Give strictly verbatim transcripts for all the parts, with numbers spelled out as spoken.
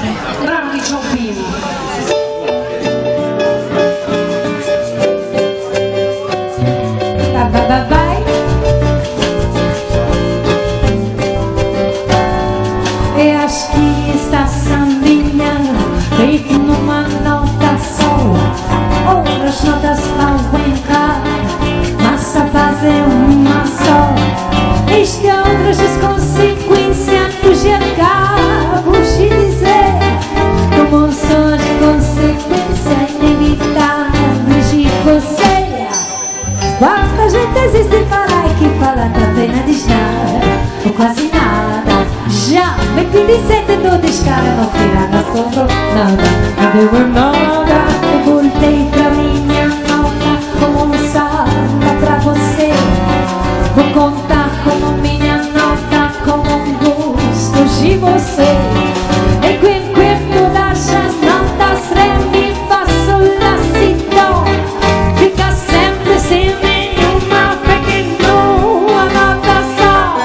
sempre, brano di Ciobino. Vai, vai, vai, vai. E acho que esta sambinha feito numa nota só, outras notas vão entrar, mas a base é uma só. Este é outras consequências que já acabo de dizer, como são as consequências inevitáveis de você. Quanta gente existe para aí que fala também não diz nada, ou quase nada. Já me que disseste do descara, no final não sobrou nada, não deu nada. Eu voltei pra minha nota como um samba pra você. Vou contar como minha nota, como um gosto de você. E que enquanto das notas, ré, mi, fá, sol, lá, si, dó, fica sempre sem nenhuma pequena nota só.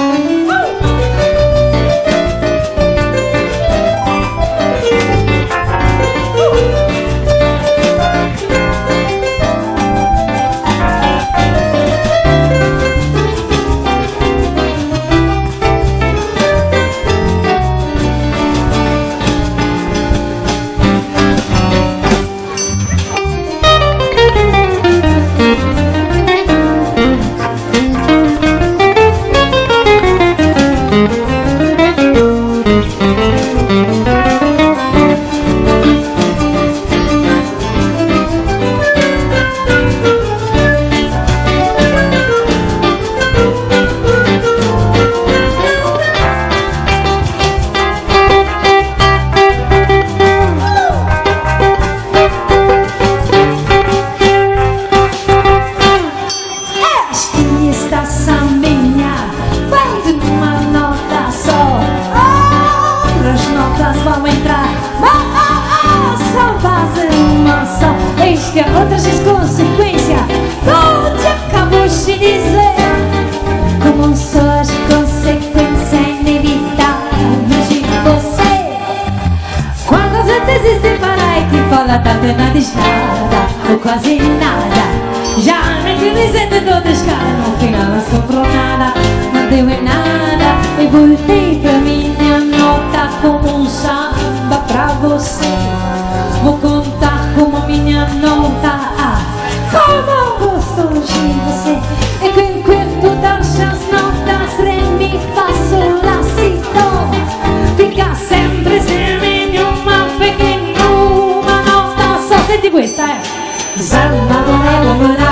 Este é outras consequências, não te acabo de dizer, como são as consequências inevitáveis de você. Quando a gente existe para aí que fala tanto não diz nada, ou quase nada. Já me dizendo do descara, no final não sobrou nada, não deu em nada. E voltei pra minha nota como um samba pra você. Vou contar como minha nota, ah, como eu gosto de você. E que enquanto das notas, ré, mi, fá, sol, lá, si, dó, fica sempre sem nenhuma pequena nota só. Senti questa, eh?